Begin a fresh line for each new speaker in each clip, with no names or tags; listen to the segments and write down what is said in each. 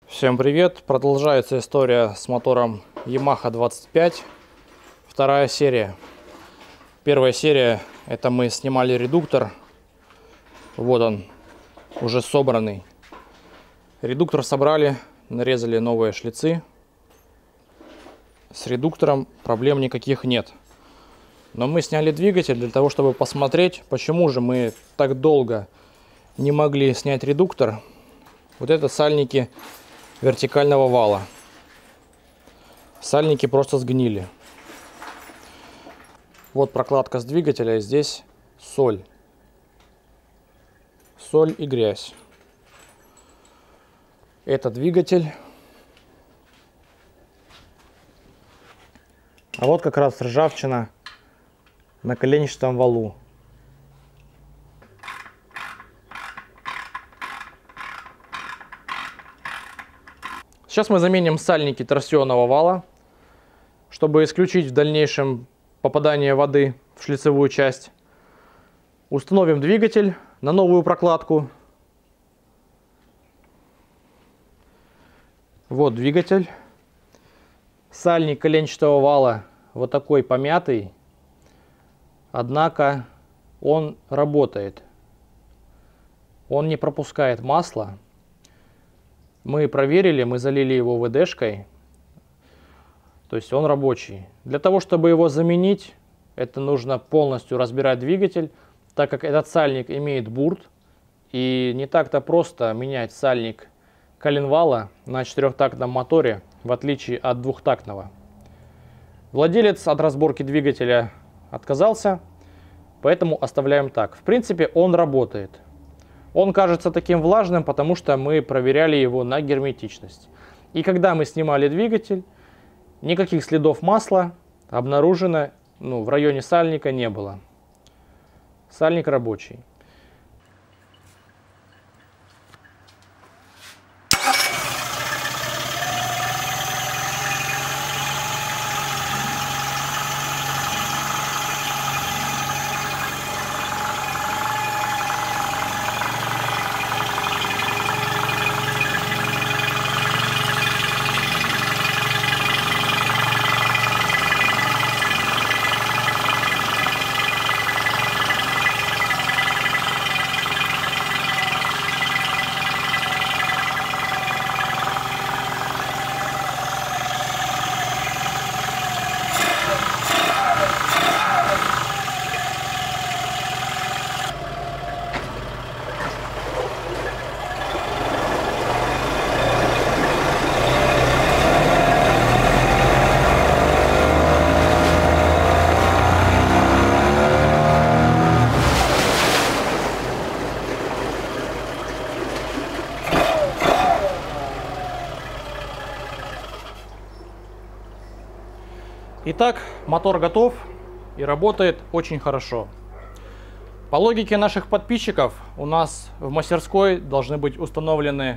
Всем привет! Продолжается история с мотором Yamaha 25. Вторая серия. Первая серия — это мы снимали редуктор. Вот он, уже собранный. Редуктор собрали, нарезали новые шлицы. С редуктором проблем никаких нет. Но мы сняли двигатель для того, чтобы посмотреть, почему же мы так долго не могли снять редуктор. Вот это сальники вертикального вала. Сальники просто сгнили. Вот прокладка с двигателя, и здесь соль. Соль и грязь. Это двигатель. А вот как раз ржавчина на коленчатом валу. Сейчас мы заменим сальники торсионного вала, чтобы исключить в дальнейшем попадание воды в шлицевую часть. Установим двигатель на новую прокладку. Вот двигатель. Сальник коленчатого вала вот такой помятый, однако он работает. Он не пропускает масло. Мы проверили, мы залили его ВДшкой, то есть он рабочий. Для того, чтобы его заменить, это нужно полностью разбирать двигатель, так как этот сальник имеет бурт, и не так-то просто менять сальник коленвала на четырехтактном моторе, в отличие от двухтактного. Владелец от разборки двигателя отказался, поэтому оставляем так. В принципе, он работает. Он кажется таким влажным, потому что мы проверяли его на герметичность. И когда мы снимали двигатель, никаких следов масла обнаружено в районе сальника не было. Сальник рабочий. Итак, мотор готов и работает очень хорошо. По логике наших подписчиков, у нас в мастерской должны быть установлены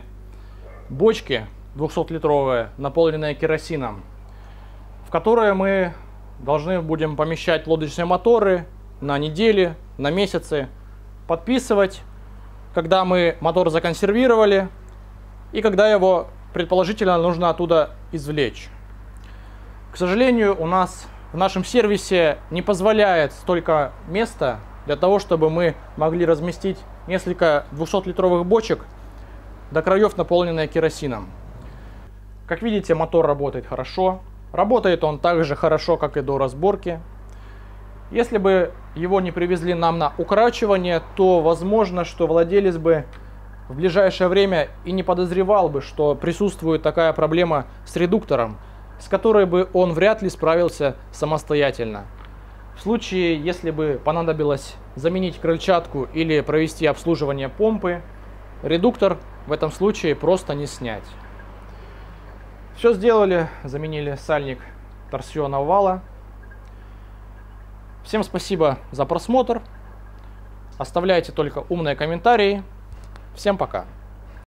бочки 200-литровые, наполненные керосином, в которые мы должны будем помещать лодочные моторы на недели, на месяцы, подписывать, когда мы мотор законсервировали и когда его предположительно нужно оттуда извлечь. К сожалению, у нас в нашем сервисе не позволяет столько места для того, чтобы мы могли разместить несколько 200-литровых бочек до краев, наполненные керосином. Как видите, мотор работает хорошо. Работает он так же хорошо, как и до разборки. Если бы его не привезли нам на укорачивание, то возможно, что владелец бы в ближайшее время и не подозревал бы, что присутствует такая проблема с редуктором, с которой бы он вряд ли справился самостоятельно. В случае, если бы понадобилось заменить крыльчатку или провести обслуживание помпы, редуктор в этом случае просто не снять. Все сделали, заменили сальник торсионного вала. Всем спасибо за просмотр. Оставляйте только умные комментарии. Всем пока.